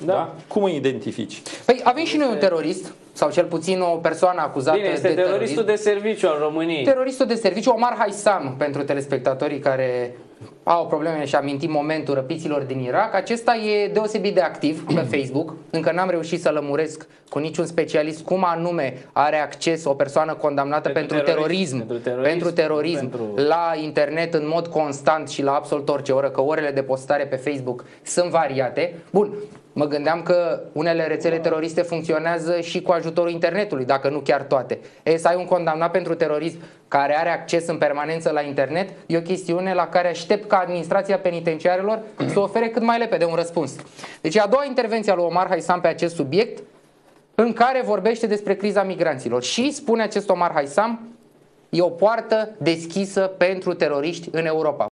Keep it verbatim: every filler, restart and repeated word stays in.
Da. Da? Cum îi identifici? Păi avem și noi un terorist, sau cel puțin o persoană acuzată Bine, este de teroristul terorism. de serviciu al României. Teroristul de serviciu, Omar Haisam, pentru telespectatorii care au probleme și amintim momentul răpiților din Irak. Acesta e deosebit de activ pe Facebook. Încă n-am reușit să lămuresc cu niciun specialist cum anume are acces o persoană condamnată pentru, pentru terorism, terorism, pentru terorism, pentru terorism pentru... la internet în mod constant și la absolut orice oră, că orele de postare pe Facebook sunt variate. Bun, mă gândeam că unele rețele teroriste funcționează și cu ajutorul internetului, dacă nu chiar toate. E, să ai un condamnat pentru terorism care are acces în permanență la internet e o chestiune la care aștept ca administrația penitenciarelor să ofere cât mai repede un răspuns. Deci e a doua intervenție a lui Omar Haisam pe acest subiect, în care vorbește despre criza migranților. Și spune acest Omar Haisam, e o poartă deschisă pentru teroriști în Europa.